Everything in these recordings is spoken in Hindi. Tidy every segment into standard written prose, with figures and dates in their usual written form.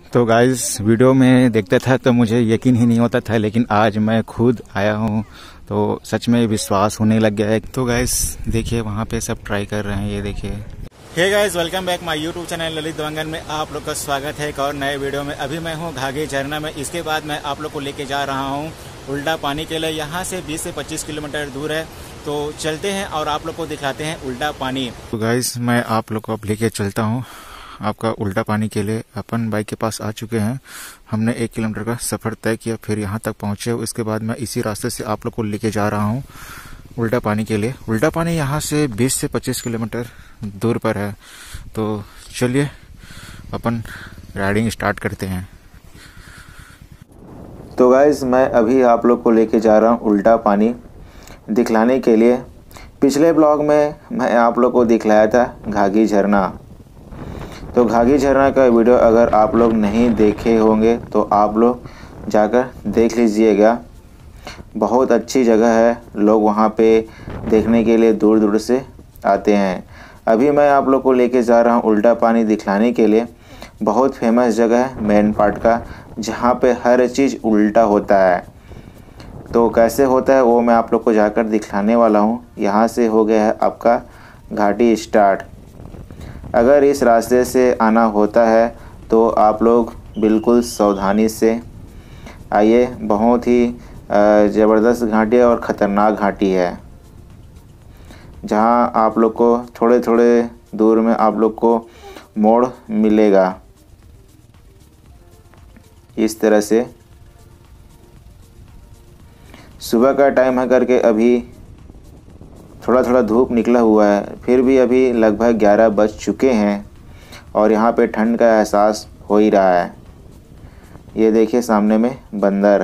तो गाइस वीडियो में देखता था तो मुझे यकीन ही नहीं होता था, लेकिन आज मैं खुद आया हूँ तो सच में विश्वास होने लग गया है। तो गाइस देखिए वहाँ पे सब ट्राई कर रहे हैं, ये देखिए। Hey guys, welcome back my YouTube channel Lalit Dewangan में आप लोग का स्वागत है एक और नए वीडियो में। अभी मैं हूँ घाघी झरना में। इसके बाद मैं आप लोग को लेके जा रहा हूँ उल्टा पानी के लिए। यहाँ से 20 से 25 किलोमीटर दूर है, तो चलते हैं और आप लोग को दिखाते हैं उल्टा पानी। तो गाइस मैं आप लोग को अब लेके चलता हूँ आपका उल्टा पानी के लिए। अपन बाइक के पास आ चुके हैं। हमने 1 किलोमीटर का सफ़र तय किया, फिर यहाँ तक पहुँचे। उसके बाद मैं इसी रास्ते से आप लोग को लेके जा रहा हूँ उल्टा पानी के लिए। उल्टा पानी यहाँ से 20 से 25 किलोमीटर दूर पर है। तो चलिए अपन राइडिंग स्टार्ट करते हैं। तो गाइज़ मैं अभी आप लोग को लेके जा रहा हूँ उल्टा पानी दिखलाने के लिए। पिछले ब्लॉग में मैं आप लोग को दिखलाया था घाघी झरना। तो घाघी झरना का वीडियो अगर आप लोग नहीं देखे होंगे तो आप लोग जाकर देख लीजिएगा। बहुत अच्छी जगह है, लोग वहाँ पे देखने के लिए दूर दूर से आते हैं। अभी मैं आप लोग को लेके जा रहा हूँ उल्टा पानी दिखलाने के लिए। बहुत फेमस जगह है मेन पार्ट का, जहाँ पे हर चीज़ उल्टा होता है। तो कैसे होता है वो मैं आप लोग को जाकर दिखलाने वाला हूँ। यहाँ से हो गया है आपका घाटी स्टार्ट। अगर इस रास्ते से आना होता है तो आप लोग बिल्कुल सावधानी से आइए। बहुत ही ज़बरदस्त घाटी है और ख़तरनाक घाटी है, जहाँ आप लोग को थोड़े थोड़े दूर में आप लोग को मोड़ मिलेगा इस तरह से। सुबह का टाइम है करके अभी थोड़ा थोड़ा धूप निकला हुआ है, फिर भी अभी लगभग 11 बज चुके हैं और यहाँ पे ठंड का एहसास हो ही रहा है। ये देखिए सामने में बंदर।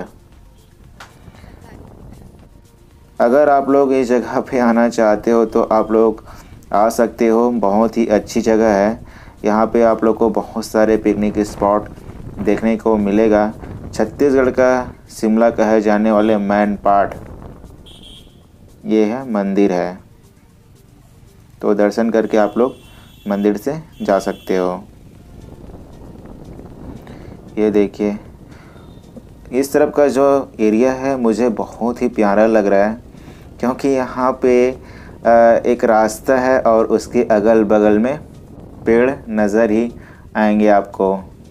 अगर आप लोग इस जगह पे आना चाहते हो तो आप लोग आ सकते हो। बहुत ही अच्छी जगह है। यहाँ पे आप लोग को बहुत सारे पिकनिक स्पॉट देखने को मिलेगा। छत्तीसगढ़ का शिमला कहे जाने वाले मेन पार्ट ये है, मंदिर है। तो दर्शन करके आप लोग मंदिर से जा सकते हो। ये देखिए इस तरफ का जो एरिया है मुझे बहुत ही प्यारा लग रहा है, क्योंकि यहाँ पे एक रास्ता है और उसके अगल बगल में पेड़ नज़र ही आएंगे आपको।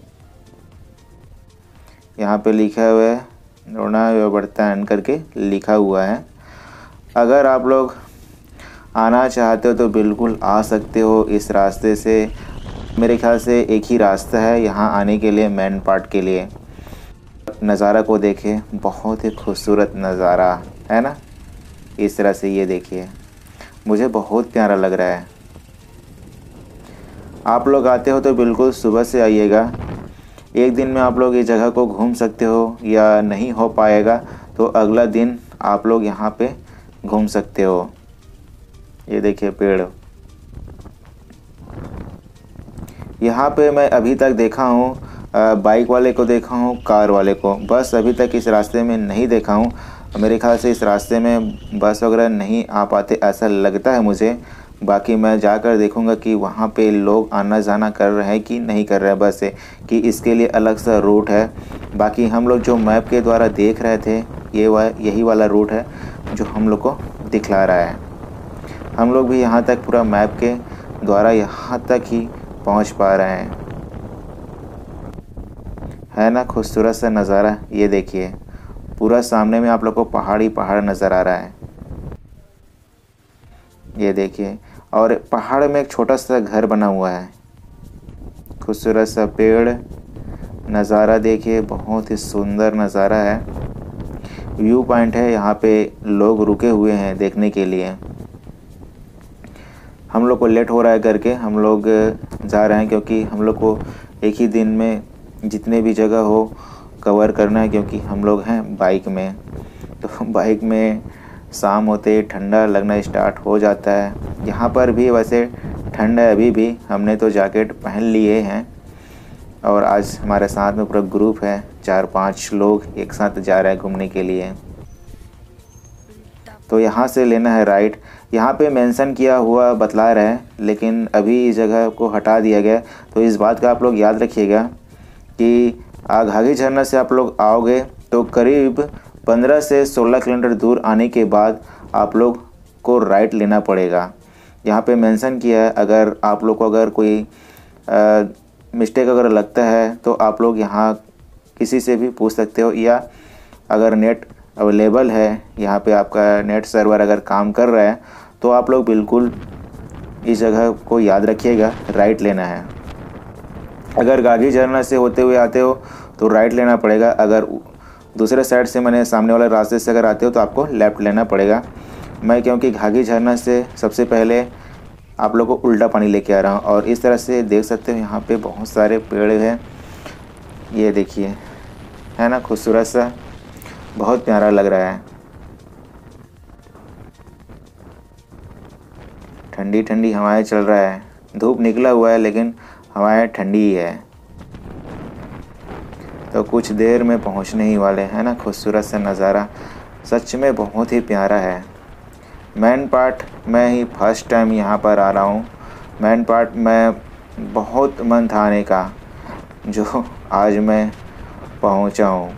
यहाँ पे लिखा हुआ है रोना वर्तान करके लिखा हुआ है। अगर आप लोग आना चाहते हो तो बिल्कुल आ सकते हो इस रास्ते से। मेरे ख्याल से एक ही रास्ता है यहाँ आने के लिए, मेन पार्ट के लिए। नज़ारा को देखें, बहुत ही खूबसूरत नज़ारा है ना। इस तरह से ये देखिए, मुझे बहुत प्यारा लग रहा है। आप लोग आते हो तो बिल्कुल सुबह से आइएगा। एक दिन में आप लोग इस जगह को घूम सकते हो, या नहीं हो पाएगा तो अगला दिन आप लोग यहाँ पे घूम सकते हो। ये देखिए पेड़। यहाँ पे मैं अभी तक देखा हूँ बाइक वाले को देखा हूँ, कार वाले को। बस अभी तक इस रास्ते में नहीं देखा हूँ। मेरे ख्याल से इस रास्ते में बस वगैरह नहीं आ पाते, ऐसा लगता है मुझे। बाकी मैं जाकर देखूँगा कि वहाँ पे लोग आना जाना कर रहे हैं कि नहीं कर रहे हैं, बस से कि इसके लिए अलग सा रूट है। बाकी हम लोग जो मैप के द्वारा देख रहे थे यही वाला रूट है जो हम लोग को दिखला रहा है। हम लोग भी यहाँ तक पूरा मैप के द्वारा यहाँ तक ही पहुँच पा रहे हैं। है ना खूबसूरत सा नज़ारा। ये देखिए पूरा सामने में आप लोग को पहाड़ नज़र आ रहा है। ये देखिए, और पहाड़ में एक छोटा सा घर बना हुआ है। खूबसूरत सा पेड़, नज़ारा देखिए, बहुत ही सुंदर नज़ारा है। व्यू पॉइंट है, यहाँ पे लोग रुके हुए हैं देखने के लिए। हम लोग को लेट हो रहा है करके हम लोग जा रहे हैं, क्योंकि हम लोग को एक ही दिन में जितने भी जगह हो कवर करना है, क्योंकि हम लोग हैं बाइक में। तो बाइक में शाम होते ही ठंडा लगना स्टार्ट हो जाता है। यहाँ पर भी वैसे ठंड है अभी भी। हमने तो जैकेट पहन लिए हैं और आज हमारे साथ में पूरा ग्रुप है, 4-5 लोग एक साथ जा रहे हैं घूमने के लिए। तो यहाँ से लेना है राइट। यहाँ पे मेंशन किया हुआ बतला रहे हैं, लेकिन अभी इस जगह को हटा दिया गया। तो इस बात का आप लोग याद रखिएगा कि घाघी झरना से आप लोग आओगे तो करीब 15 से 16 किलोमीटर दूर आने के बाद आप लोग को राइट लेना पड़ेगा। यहाँ पे मेंशन किया है, अगर आप लोग को अगर कोई मिस्टेक अगर लगता है तो आप लोग यहाँ किसी से भी पूछ सकते हो, या अगर नेट अवेलेबल है, यहाँ पे आपका नेट सर्वर अगर काम कर रहा है तो आप लोग बिल्कुल इस जगह को याद रखिएगा, राइट लेना है। अगर घाघी झरना से होते हुए आते हो तो राइट लेना पड़ेगा, अगर दूसरे साइड से मैंने सामने वाले रास्ते से अगर आते हो तो आपको लेफ़्ट लेना पड़ेगा। मैं क्योंकि घाघी झरना से सबसे पहले आप लोग को उल्टा पानी लेके आ रहा हूँ, और इस तरह से देख सकते हो यहाँ पे बहुत सारे पेड़ हैं, ये देखिए, है ना खूबसूरत सा, बहुत प्यारा लग रहा है। ठंडी ठंडी हवाएं चल रहा है, धूप निकला हुआ है लेकिन हवाएं ठंडी ही है। तो कुछ देर में पहुंचने ही वाले हैं ना। खूबसूरत सा नज़ारा सच में बहुत ही प्यारा है। मेन पार्ट मैं ही फर्स्ट टाइम यहाँ पर आ रहा हूँ। मेन पार्ट मैं बहुत मन था आने का, जो आज मैं पहुँचा हूँ।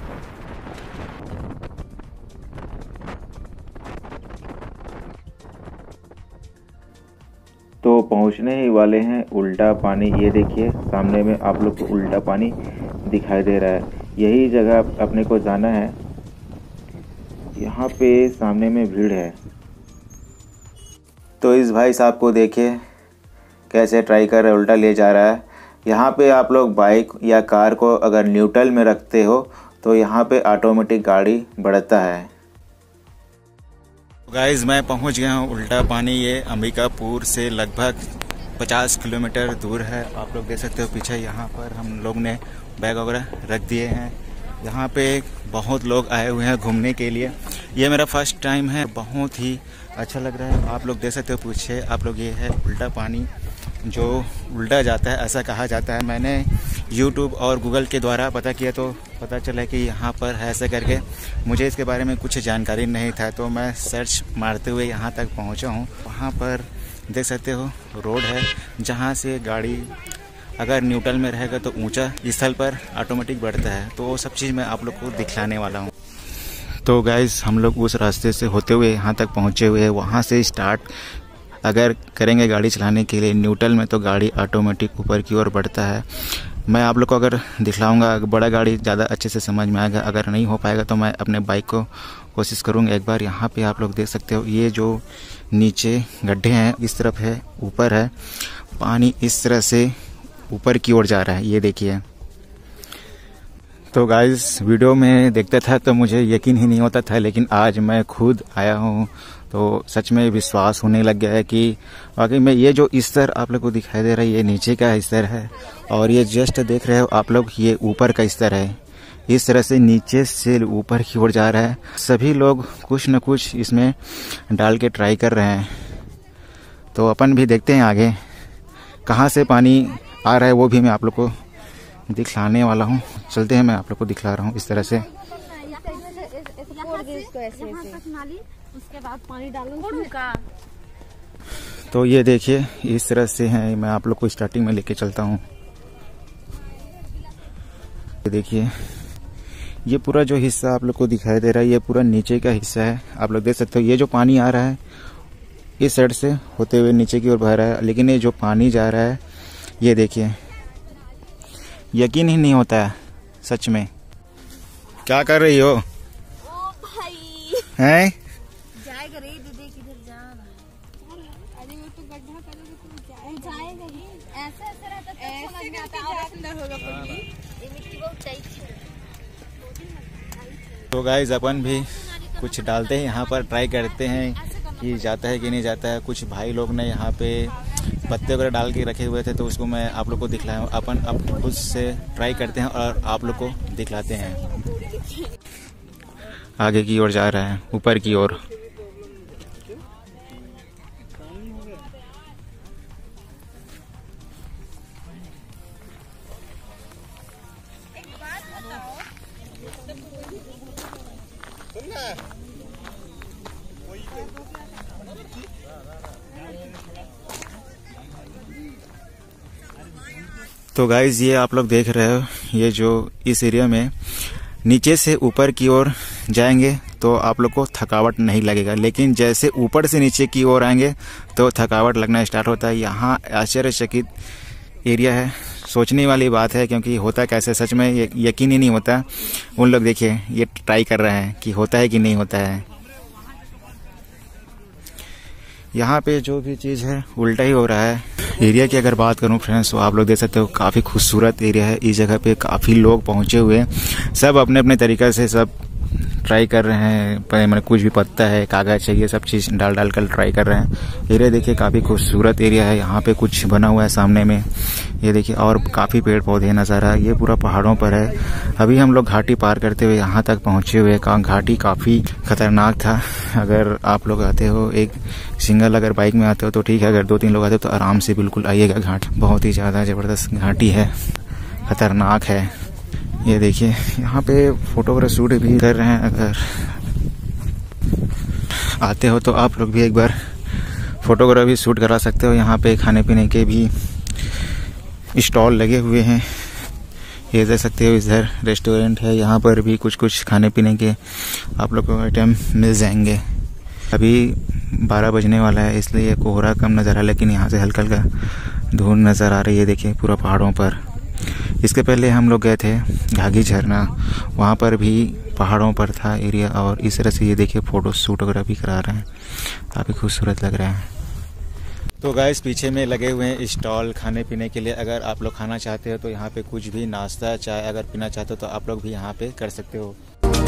तो पहुंचने ही वाले हैं उल्टा पानी। ये देखिए सामने में आप लोग को उल्टा पानी दिखाई दे रहा है, यही जगह अपने को जाना है। यहाँ पे सामने में भीड़ है। तो इस भाई साहब को देखिए कैसे ट्राई कर रहे, उल्टा ले जा रहा है। यहाँ पे आप लोग बाइक या कार को अगर न्यूट्रल में रखते हो तो यहाँ पे ऑटोमेटिक गाड़ी बढ़ता है। गाइस मैं पहुंच गया हूं उल्टा पानी। ये अंबिकापुर से लगभग 50 किलोमीटर दूर है। आप लोग देख सकते हो पीछे, यहाँ पर हम लोग ने बैग वगैरह रख दिए हैं। यहाँ पे बहुत लोग आए हुए हैं घूमने के लिए। ये मेरा फर्स्ट टाइम है, बहुत ही अच्छा लग रहा है। आप लोग देख सकते हो पीछे आप लोग, ये है उल्टा पानी जो उल्टा जाता है ऐसा कहा जाता है। मैंने YouTube और गूगल के द्वारा पता किया तो पता चला कि यहाँ पर है ऐसा करके। मुझे इसके बारे में कुछ जानकारी नहीं था, तो मैं सर्च मारते हुए यहाँ तक पहुँचा हूँ। वहाँ पर देख सकते हो रोड है जहाँ से गाड़ी अगर न्यूट्रल में रहेगा तो ऊंचा स्थल पर ऑटोमेटिक बढ़ता है। तो वो सब चीज़ मैं आप लोग को दिखलाने वाला हूँ। तो गाइस हम लोग उस रास्ते से होते हुए यहाँ तक पहुँचे हुए हैं। वहाँ से स्टार्ट अगर करेंगे गाड़ी चलाने के लिए न्यूट्रल में तो गाड़ी ऑटोमेटिक ऊपर की ओर बढ़ता है। मैं आप लोग को अगर दिखलाऊंगा, बड़ा गाड़ी ज़्यादा अच्छे से समझ में आएगा। अगर नहीं हो पाएगा तो मैं अपने बाइक को कोशिश करूँगा एक बार। यहाँ पे आप लोग देख सकते हो ये जो नीचे गड्ढे हैं इस तरफ है, ऊपर है, पानी इस तरह से ऊपर की ओर जा रहा है, ये देखिए। तो गाइस वीडियो में देखता था तो मुझे यकीन ही नहीं होता था, लेकिन आज मैं खुद आया हूँ तो सच में विश्वास होने लग गया है कि वाकई में ये जो स्तर आप लोग को दिखाई दे रहा है ये नीचे का स्तर है, और ये जस्ट देख रहे हो आप लोग ये ऊपर का स्तर है। इस तरह से नीचे से ऊपर की ओर जा रहा है। सभी लोग कुछ न कुछ इसमें डाल के ट्राई कर रहे हैं। तो अपन भी देखते हैं आगे कहाँ से पानी आ रहा है, वो भी मैं आप लोग को दिखलाने वाला हूँ। चलते हैं, मैं आप लोग को दिखला रहा हूँ इस तरह से। उसके बाद पानी डालूंगा। तो ये देखिए इस तरह से है। मैं आप लोग को स्टार्टिंग में लेके चलता हूँ। ये देखिए ये पूरा जो हिस्सा आप लोग को दिखाई दे रहा है ये पूरा नीचे का हिस्सा है। आप लोग देख सकते हो ये जो पानी आ रहा है इस साइड से होते हुए नीचे की ओर बह रहा है, लेकिन ये जो पानी जा रहा है ये देखिए, यकीन ही नहीं होता है सच में। क्या कर रही हो? ओ भाई हैं? जाएगा रे दीदी, किधर जा रहा है? अरे वो तो गड्ढा करोगे तो जाएगा ही। ऐसे ऐसे रहता तो समझ में आता और अंदर होगा पगली। ये मिट्टी बहुत चाहिए। तो गाइस अपन भी कुछ डालते हैं यहाँ पर, ट्राई करते हैं कि जाता है कि नहीं जाता है। कुछ भाई लोग ने यहाँ पे पत्ते वगैरह डाल के रखे हुए थे तो उसको मैं आप लोग को दिखलाया हूँ। अपन अब खुद से ट्राई करते हैं और आप लोग को दिखलाते हैं। आगे की ओर जा रहा है, ऊपर की ओर। तो गाइज ये आप लोग देख रहे हो, ये जो इस एरिया में नीचे से ऊपर की ओर जाएंगे तो आप लोग को थकावट नहीं लगेगा, लेकिन जैसे ऊपर से नीचे की ओर आएंगे तो थकावट लगना स्टार्ट होता है। यहाँ आश्चर्यचकित एरिया है, सोचने वाली बात है, क्योंकि होता कैसे सच में यकीन ही नहीं होता। उन लोग देखिए ये ट्राई कर रहे हैं कि होता है कि नहीं होता है। यहाँ पे जो भी चीज़ है उल्टा ही हो रहा है। एरिया की अगर बात करूँ फ्रेंड्स, तो आप लोग देख सकते हो काफ़ी खूबसूरत एरिया है। इस जगह पे काफ़ी लोग पहुँचे हुए हैं, सब अपने अपने तरीक़े से सब ट्राई कर रहे हैं। मैंने कुछ भी पत्ता है, कागज़ है, ये सब चीज़ डाल कर ट्राई कर रहे हैं। एरिया देखिए काफ़ी खूबसूरत एरिया है। यहाँ पे कुछ बना हुआ है सामने में, ये देखिए, और काफ़ी पेड़ पौधे नज़र आ। ये पूरा पहाड़ों पर है। अभी हम लोग घाटी पार करते हुए यहाँ तक पहुँचे हुए। घाटी काफ़ी खतरनाक था। अगर आप लोग आते हो, एक सिंगल अगर बाइक में आते हो तो ठीक है, अगर 2-3 लोग आते हो तो आराम से बिल्कुल आइएगा। घाट बहुत ही ज़्यादा ज़बरदस्त घाटी है, खतरनाक है। ये देखिए यहाँ पे फोटोग्राफ शूट भी कर रहे हैं। अगर आते हो तो आप लोग भी एक बार फोटोग्राफी शूट करा सकते हो। यहाँ पे खाने पीने के भी स्टॉल लगे हुए हैं, ये देख सकते हो। इधर रेस्टोरेंट है, यहाँ पर भी कुछ खाने पीने के आप लोग को आइटम मिल जाएंगे। अभी 12 बजने वाला है, इसलिए कोहरा कम नज़र आ रहा है, लेकिन यहाँ से हल्का हल्का धुंध नज़र आ रही है। देखिए पूरा पहाड़ों पर। इसके पहले हम लोग गए थे घाघी झरना, वहाँ पर भी पहाड़ों पर था एरिया, और इस तरह से ये देखिए फ़ोटो शूट वगैरह भी करा रहे हैं, काफ़ी खूबसूरत लग रहा है। तो गाइस पीछे में लगे हुए हैं स्टॉल खाने पीने के लिए। अगर आप लोग खाना चाहते हो तो यहाँ पे कुछ भी नाश्ता चाय अगर पीना चाहते हो तो आप लोग भी यहाँ पे कर सकते हो।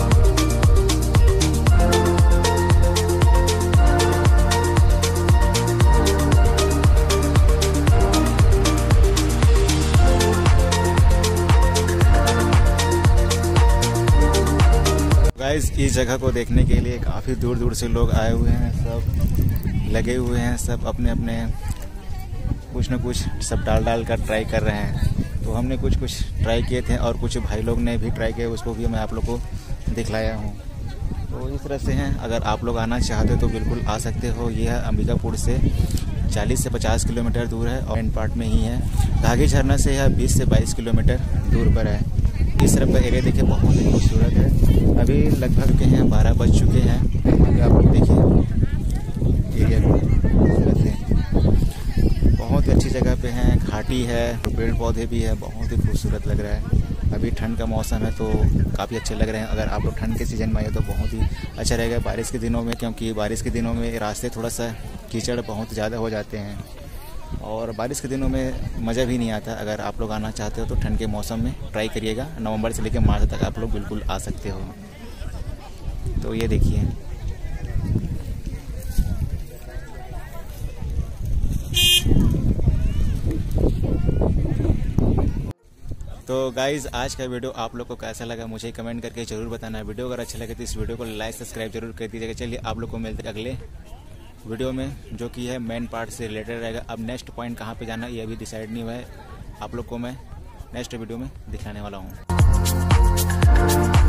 गाइस इस जगह को देखने के लिए काफ़ी दूर दूर से लोग आए हुए हैं, सब लगे हुए हैं, सब अपने अपने कुछ न कुछ सब डाल कर ट्राई कर रहे हैं। तो हमने कुछ ट्राई किए थे और कुछ भाई लोग ने भी ट्राई किए, उसको भी मैं आप लोग को दिखलाया हूँ। तो इस तरह से हैं, अगर आप लोग आना चाहते हो तो बिल्कुल आ सकते हो। ये है अंबिकापुर से 40 से 50 किलोमीटर दूर है और एंड पार्ट में ही है। घाघी झरना से यह 20 से 22 किलोमीटर दूर पर है। इस तरफ का एरिया देखिए बहुत ही खूबसूरत है। अभी लगभग के हैं 12 बज चुके हैं। अभी आप लोग देखिए एरिया खूबसूरत है, बहुत ही अच्छी जगह पे हैं, घाटी है, पेड़ पौधे भी है, बहुत ही खूबसूरत लग रहा है। अभी ठंड का मौसम है तो काफ़ी अच्छे लग रहे हैं। अगर आप लोग ठंड के सीज़न में आए तो बहुत ही अच्छा रहेगा। बारिश के दिनों में, क्योंकि बारिश के दिनों में रास्ते थोड़ा सा कीचड़ बहुत ज़्यादा हो जाते हैं और बारिश के दिनों में मज़ा भी नहीं आता। अगर आप लोग आना चाहते हो तो ठंड के मौसम में ट्राई करिएगा। नवंबर से लेकर मार्च तक आप लोग बिल्कुल आ सकते हो। तो ये देखिए तो गाइज़ आज का वीडियो आप लोग को कैसा लगा मुझे कमेंट करके ज़रूर बताना। वीडियो अगर अच्छा लगे तो इस वीडियो को लाइक सब्सक्राइब जरूर कर दीजिएगा। चलिए आप लोग को मिलते हैं अगले वीडियो में, जो कि है मेन पार्ट से रिलेटेड रहेगा। अब नेक्स्ट पॉइंट कहाँ पे जाना ये अभी डिसाइड नहीं हुआ है, आप लोग को मैं नेक्स्ट वीडियो में दिखाने वाला हूँ।